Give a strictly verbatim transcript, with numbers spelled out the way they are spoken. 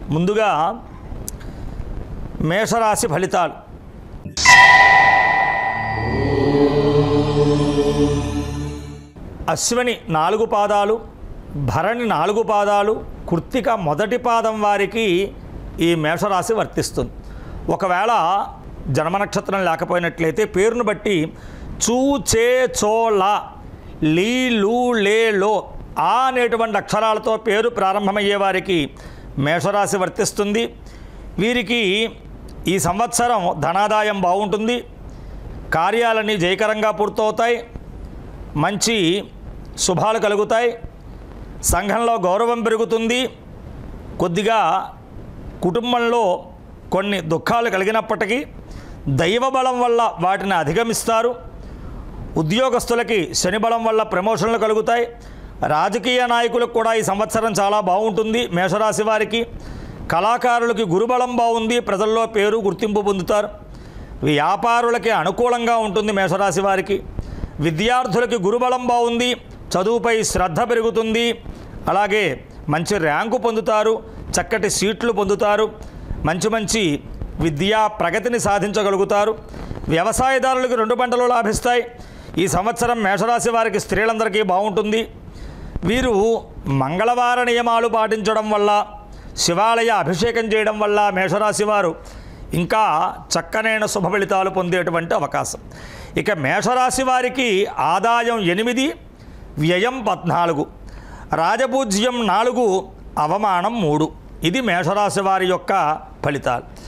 ముందుగా మేషరాశి ఫలితాలు. అశ్విని నాలుగు పాదాలు, భరణి నాలుగు పాదాలు, కృత్తిక మొదటి పాదం వారికి ఈ మేషరాశి వర్తిస్తుంది. ఒకవేళ జన్మ నక్షత్రం లేకపోయినట్లయితే పేరును బట్టి చూ చే చో లా లీ లూ లే లో ఆ అనేటువంటి అక్షరాలతో పేరు ప్రారంభమయ్యే వారికి మేషరాశి వర్తిస్తుంది. వీరికి ఈ సంవత్సరం ధనాదాయం బాగుంటుంది, కార్యాలన్నీ జయకరంగా పూర్తవుతాయి, మంచి శుభాలు కలుగుతాయి, సంఘంలో గౌరవం పెరుగుతుంది. కొద్దిగా కుటుంబంలో కొన్ని దుఃఖాలు కలిగినప్పటికీ దైవబలం వల్ల వాటిని అధిగమిస్తారు. ఉద్యోగస్తులకి శని బలం వల్ల ప్రమోషన్లు కలుగుతాయి. రాజకీయ నాయకులకు కూడా ఈ సంవత్సరం చాలా బాగుంటుంది. మేషరాశి వారికి కళాకారులకి గురుబలం బాగుంది, ప్రజల్లో పేరు గుర్తింపు పొందుతారు. వ్యాపారులకి అనుకూలంగా ఉంటుంది. మేషరాశి వారికి విద్యార్థులకి గురుబలం బాగుంది, చదువుపై శ్రద్ధ పెరుగుతుంది, అలాగే మంచి ర్యాంకు పొందుతారు, చక్కటి సీట్లు పొందుతారు, మంచి మంచి విద్యా ప్రగతిని సాధించగలుగుతారు. వ్యవసాయదారులకు రెండు పంటలు లాభిస్తాయి. ఈ సంవత్సరం మేషరాశి వారికి స్త్రీలందరికీ బాగుంటుంది. వీరు మంగళవార నియమాలు పాటించడం వల్ల, శివాలయ అభిషేకం చేయడం వల్ల మేషరాశి వారు ఇంకా చక్కనైన శుభ ఫలితాలు పొందేటువంటి అవకాశం. ఇక మేషరాశి వారికి ఆదాయం ఎనిమిది, వ్యయం పద్నాలుగు, రాజపూజ్యం నాలుగు, అవమానం మూడు. ఇది మేషరాశి వారి యొక్క ఫలితాలు.